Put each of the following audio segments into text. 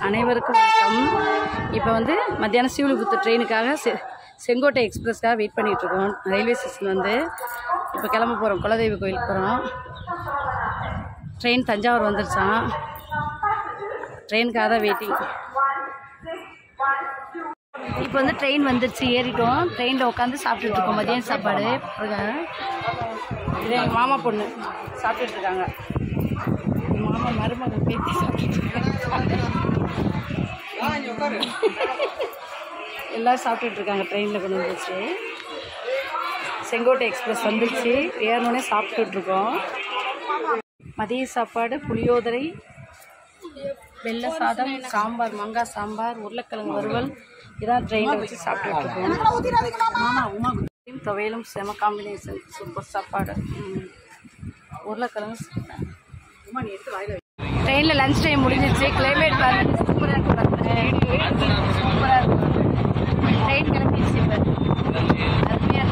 அனைவருக்கும் வணக்கம். இப்போ வந்து மத்தியானம் ஸ்ரீவில்லிபுத்தூர் ட்ரெயினுக்காக செங்கோட்டை எக்ஸ்பிரஸ்க்காக வெயிட் பண்ணிகிட்ருக்கோம். ரயில்வே ஸ்டேஷன் வந்து இப்போ கிளம்ப போகிறோம். குலதெய்வ கோயிலுக்கு போகிறோம். ட்ரெயின் தஞ்சாவூர் வந்துருச்சான். ட்ரெயினுக்காக தான் வெயிட்டிங். இப்போ வந்து ட்ரெயின் வந்துருச்சு, ஏறிட்டோம். ட்ரெயினில் உட்காந்து சாப்பிட்டுட்ருக்கோம் மதியானம் சாப்பாடு. இது எங்கள் மாமா பொண்ணு சாப்பிட்டுட்ருக்காங்க. மாமா மருமகள் பேத்தி சாப்பிட்டுட்ருக்காங்க. எல்லோரும் சாப்பிட்டுட்ருக்காங்க. ட்ரெயினில் கொண்டு வந்துருச்சு. செங்கோட்டை எக்ஸ்பிரஸ் வந்துருச்சு. ஏறணுன்னே சாப்பிட்டுட்ருக்கோம். மதிய சாப்பாடு புளியோதரை, வெள்ளை சாதம், சாம்பார், மாங்காய் சாம்பார், உருளைக்கிழங்கு வறுவல். இதான் ட்ரெயினில் வச்சு சாப்பிட்டுட்ருக்கோம். மாமா உமா துவையலும் செம காம்பினேஷன். சூப்பர் சாப்பாடு. உருளைக்கிழங்கு ட்ரெயினில் லன்ச் டைம் முடிஞ்சிச்சு. கிளைமேட் பாருங்க, சூப்பராக இருக்கு. சூப்பராக இருக்கும். ட்ரெயின் கிளம்பிடுச்சு. இப்போ அருமையாக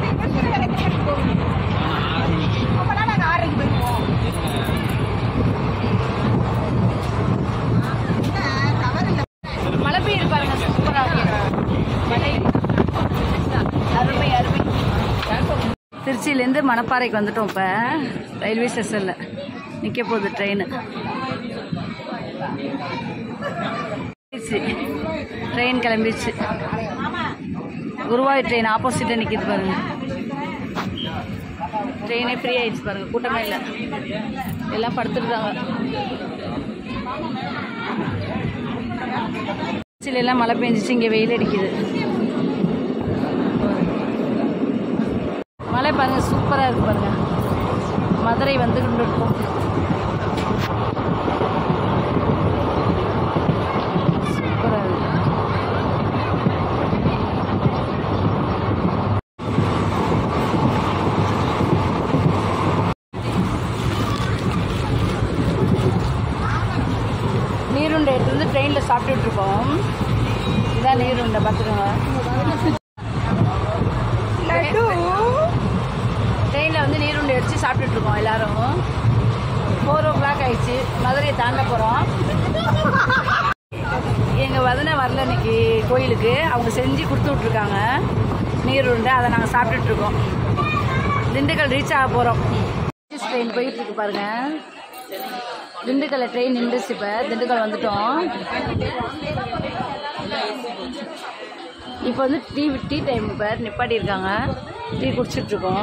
இருக்கும். மழை பெய்யுது பாருங்க, சூப்பராக இருக்கு. மழை அருமை அருமை. திருச்சியிலேருந்து மணப்பாறைக்கு வந்துட்டோம். இப்போ ரயில்வே ஸ்டேஷனில் நிற்க போகுது ட்ரெயின். ட்ரெயின் கிளம்பிடுச்சு. குருவாயூர் ட்ரெயின் ஆப்போசிட்டில் நிற்கிது பாருங்க. ட்ரெயினே ஃப்ரீ ஆகிடுச்சு பாருங்க, கூட்டமே இல்லை. எல்லாம் படுத்துருக்காங்க. திருச்சியிலெல்லாம் மழை பெஞ்சிச்சு, இங்கே வெயில் அடிக்குது. மழை பாருங்க, சூப்பராக இருக்கு பாருங்க. மதுரை வந்து கொண்டு இருக்கும். சூப்பராக இருக்கு. நீருண்டை எடுத்து வந்து ட்ரெயினில் சாப்பிட்டுட்ருக்கோம். இதான் நீருண்டை, பார்த்துக்கோங்க. ட்ரெயினில் வந்து நீருண்டை அடித்து சாப்பிட்டுட்ருக்கோம் எல்லோரும். 4 o'clock ஆயிடுச்சு. மதுரையை தாண்ட போகிறோம். எங்கள் வதனை வரல இன்னைக்கு கோயிலுக்கு. அவங்க செஞ்சு கொடுத்து விட்ருக்காங்க நீருண்டை. அதை நாங்கள் சாப்பிட்டுட்ருக்கோம். திண்டுக்கல் ரீச் ஆக போகிறோம். ட்ரெயின் போயிட்டுருக்கு பாருங்க. திண்டுக்கல்ல ட்ரெயின் நின்றுச்சு. இப்போ திண்டுக்கல் வந்துட்டோம். இப்போ வந்து டீ டைம். இப்போ நிப்பாட்டியிருக்காங்க. டீ குடிச்சிட்ருக்கோம்.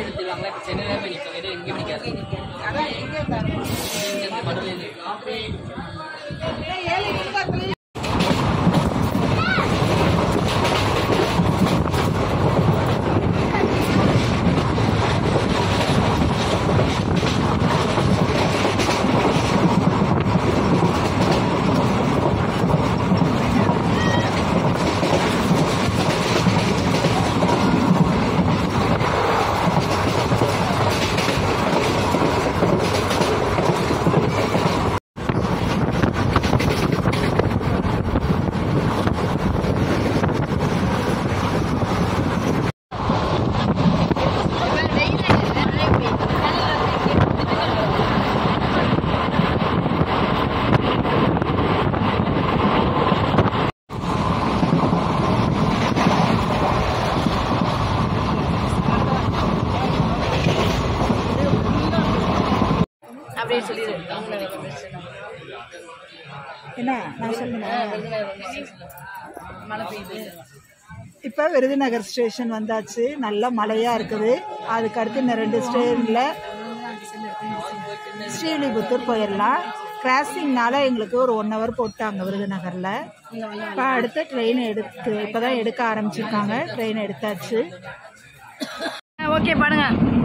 இப்போ விருதுநகர் ஸ்டேஷன் வந்தாச்சு. நல்ல மழையாக இருக்குது. அதுக்கடுத்து இந்த 2 ஸ்டேஷனில் ஸ்ரீவில்லிபுத்தூர் போயிடலாம். கிராசிங்னால எங்களுக்கு ஒரு 1 hour போட்டாங்க விருதுநகரில். இப்போ அடுத்த ட்ரெயின் இப்போ தான் எடுக்க ஆரம்பிச்சிருக்காங்க. ட்ரெயின் எடுத்தாச்சு. ஓகே பாருங்க.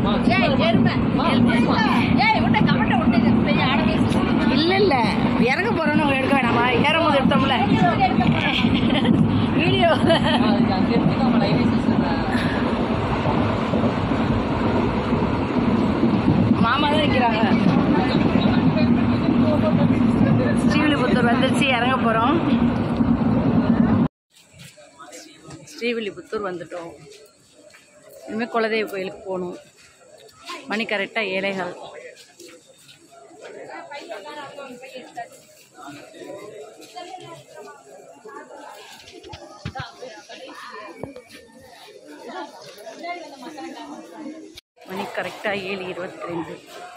இல்லை இல்லை, இறங்க போகிறோன்னு உங்களை எடுக்க வேணாமா? ஏறும்போது எடுத்தோம்ல வீடியோ. மாமா தான் நிற்கிறாங்க. ஸ்ரீவில்லிபுத்தூர் வந்துருச்சு, இறங்க போகிறோம். ஸ்ரீவில்லிபுத்தூர் வந்துட்டோம். இனிமேல் குலதெய்வ கோயிலுக்கு போகணும். மணி கரெக்டாக 7:15. கரெக்டாக 7:22.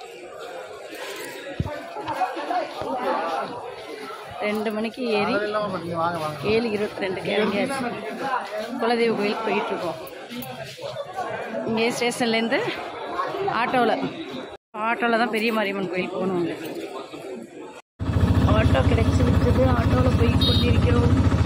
2 மணிக்கு ஏறி 7:22 இறங்கியாச்சு. குலதெய்வ கோயிலுக்கு போயிட்டுருக்கோம். இங்கே ஸ்டேஷன்லேருந்து ஆட்டோவில் தான் பெரிய மாரியம்மன் கோயில் போகணும். ஆட்டோ கிடைச்சி விட்டது. ஆட்டோவில் போய் கொண்டிருக்கிறோம்.